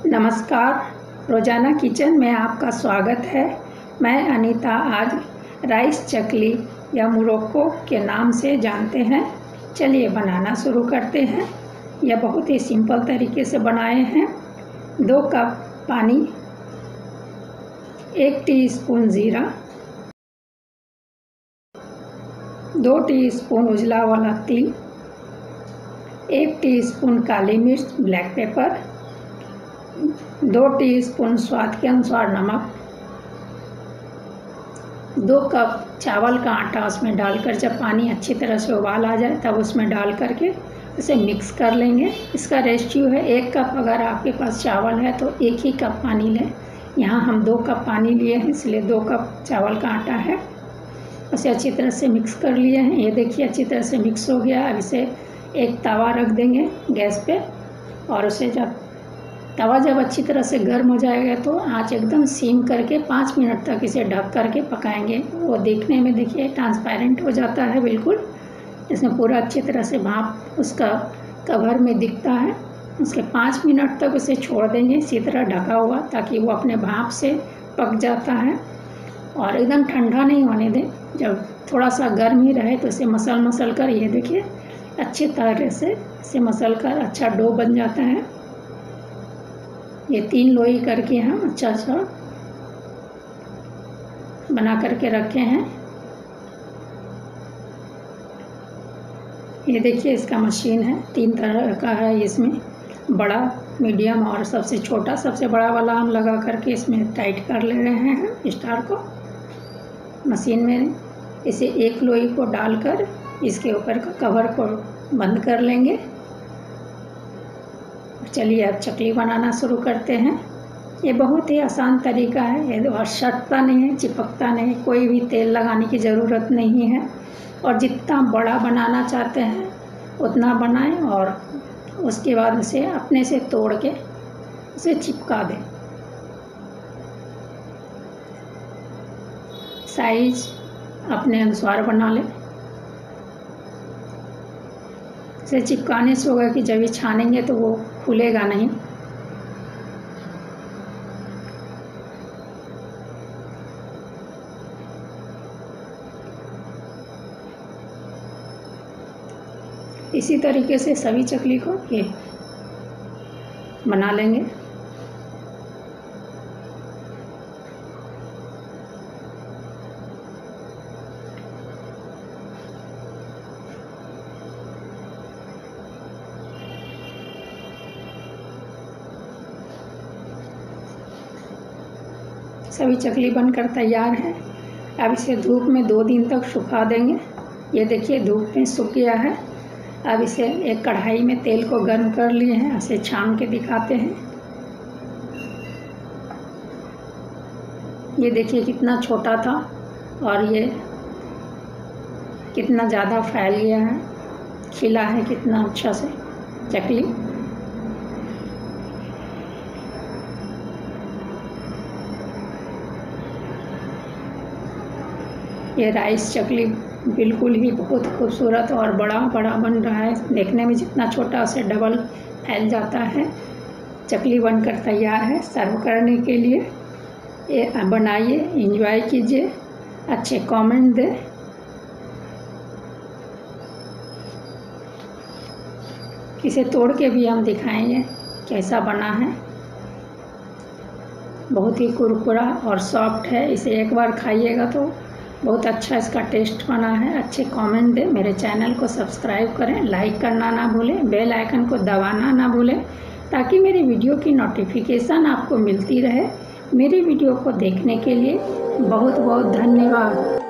नमस्कार, रोजाना किचन में आपका स्वागत है। मैं अनीता आज राइस चकली या मोरक्को के नाम से जानते हैं। चलिए बनाना शुरू करते हैं। यह बहुत ही सिंपल तरीके से बनाए हैं। 2 कप पानी, 1 टीस्पून जीरा, 2 टीस्पून उजला वाला तिल, 1 टीस्पून काली मिर्च ब्लैक पेपर, 2 टीस्पून स्वाद के अनुसार नमक, 2 कप चावल का आटा उसमें डालकर जब पानी अच्छी तरह से उबाल आ जाए तब उसमें डाल करके इसे मिक्स कर लेंगे। इसका रेशियो है 1 कप। अगर आपके पास चावल है तो 1 ही कप पानी लें। यहाँ हम 2 कप पानी लिए हैं, इसलिए 2 कप चावल का आटा है। उसे अच्छी तरह से मिक्स कर लिए हैं। ये देखिए अच्छी तरह से मिक्स हो गया। अब इसे एक तवा रख देंगे गैस पे और उसे तवा जब अच्छी तरह से गर्म हो जाएगा तो आंच एकदम सीम करके 5 मिनट तक इसे ढक करके पकाएंगे। वो देखने में देखिए ट्रांसपेरेंट हो जाता है बिल्कुल। इसमें पूरा अच्छी तरह से भाप उसका कवर में दिखता है। उसके 5 मिनट तक उसे छोड़ देंगे इसी तरह ढका हुआ, ताकि वो अपने भाप से पक जाता है। और एकदम ठंडा नहीं होने दें। जब थोड़ा सा गर्म ही रहे तो इसे मसल कर, ये देखिए अच्छी तरह से इसे मसल कर अच्छा डो बन जाता है। ये 3 लोई करके हम अच्छा सा बना करके रखे हैं। ये देखिए इसका मशीन है, 3 तरह का है इसमें, बड़ा, मीडियम और सबसे छोटा। सबसे बड़ा वाला हम लगा करके इसमें टाइट कर ले रहे हैं स्टार को मशीन में। इसे 1 लोई को डालकर इसके ऊपर का कवर को बंद कर लेंगे। चलिए अब चकली बनाना शुरू करते हैं। ये बहुत ही आसान तरीका है और सटता नहीं है, चिपकता नहीं, कोई भी तेल लगाने की ज़रूरत नहीं है। और जितना बड़ा बनाना चाहते हैं उतना बनाएं और उसके बाद उसे अपने से तोड़ के उसे चिपका दें। साइज अपने अनुसार बना लें। इसे चिपकाने से होगा कि जब ये छानेंगे तो वो खुलेगा नहीं। इसी तरीके से सभी चकली को ये बना लेंगे। सभी चकली बनकर तैयार है। अब इसे धूप में 2 दिन तक सुखा देंगे। ये देखिए धूप में सूख गया है। अब इसे एक कढ़ाई में तेल को गर्म कर लिए हैं, इसे छान के दिखाते हैं। ये देखिए कितना छोटा था और ये कितना ज़्यादा फैल गया है, खिला है कितना अच्छा से चकली। ये राइस चकली बिल्कुल ही बहुत खूबसूरत और बड़ा बन रहा है। देखने में जितना छोटा उसे डबल फैल जाता है। चकली बनकर तैयार है सर्व करने के लिए। ये बनाइए, एंजॉय कीजिए, अच्छे कमेंट दें। इसे तोड़ के भी हम दिखाएंगे कैसा बना है। बहुत ही कुरकुरा और सॉफ्ट है। इसे एक बार खाइएगा तो बहुत अच्छा इसका टेस्ट बना है। अच्छे कमेंट दें, मेरे चैनल को सब्सक्राइब करें, लाइक करना ना भूलें, बेल आइकन को दबाना ना भूलें, ताकि मेरी वीडियो की नोटिफिकेशन आपको मिलती रहे। मेरी वीडियो को देखने के लिए बहुत बहुत धन्यवाद।